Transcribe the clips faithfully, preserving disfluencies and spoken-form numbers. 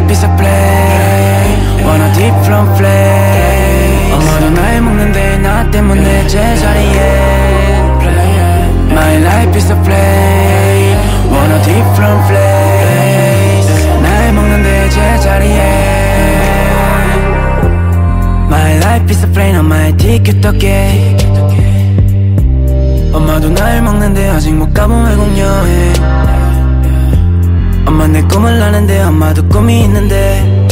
life is a play. Want a different flame. 엄마도 날 먹는데 나 때문에 제자리에. My life is a play. Want a different place. 날 먹는데 제자리에. My life is a plane. 엄마의 티켓 떴게. 엄마도 날 먹는데 아직 못 가본 외국 여행. 엄마 내 꿈을 아는데 엄마도 꿈이 있는데.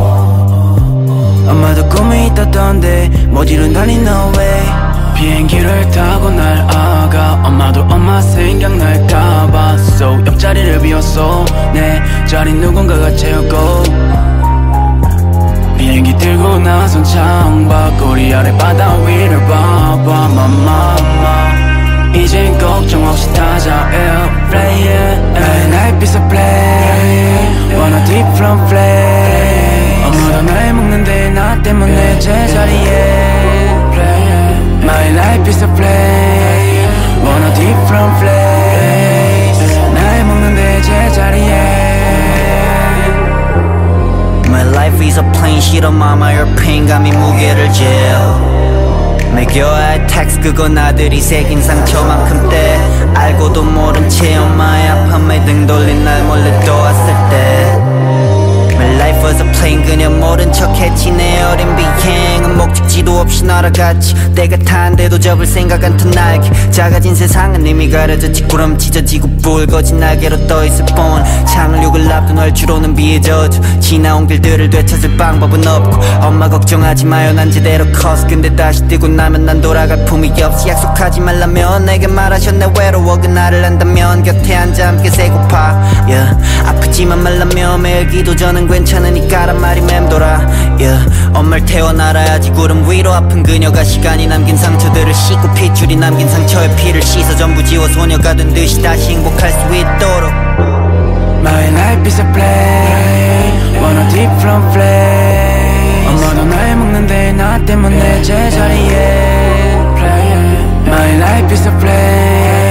엄마도 꿈이 있었던데 못 이룬다니 no way. 비행기를 타고 날아가. 엄마도 엄마 생각날까봐 So 옆자리를 비웠어. 내 자리 누군가가 채우고. 비행기 들고 나선 창밖 꼬리 아래 바다 위를 봐봐. 맘마마 이젠 걱정 없이 타자 airplane. My life is a play. Want a different flame. 엄마도 날 먹는데 나 때문에 제자리에. My life is a play. Want a different place. 날 먹는데 제자리에. My life is a plane. 싫어 mama your pain 감히 무게를 재. 매겨야 할 텍스 그건 아들이 새긴 상처만큼 때. 알고도 모른 채 엄마의 아픔에 등 돌린 날 몰래 떠왔을 때. My life was a plane. 그녀 모른 척했지 내 어린 비행은 목적지도 없이 날아갔지. 내가 탄데도 접을 생각 않던 날개. 작아진 세상은 이미 가려졌지. 구름 찢어지고 붉어진 날개로 떠있을 뿐. 착륙을 앞둔 얼추로는 비에 젖어. 지나온 길들을 되찾을 방법은 없고. 엄마 걱정하지 마요 난 제대로 컸어. 근데 다시 뜨고 나면 난 돌아갈 품이 없어. 약속하지 말라면 내게 말하셨네 외로워. 그날을 안다면 곁에 앉아 함께 새고파. yeah. 아프지만 말라며 매일 기도 저는 괜찮으니까란 말이 맴돌아. yeah. 엄마를 태워날아야지 구름 위로. 아픈 그녀가 시간이 남긴 상처들을 씻고 핏줄이 남긴 상처의 피를 씻어 전부 지워 소녀가 된 듯이 다시 행복할 수 있도록. My life is a play. Want a different flame. 엄마도 날 먹는데 나 때문에 제자리에. My life is a play.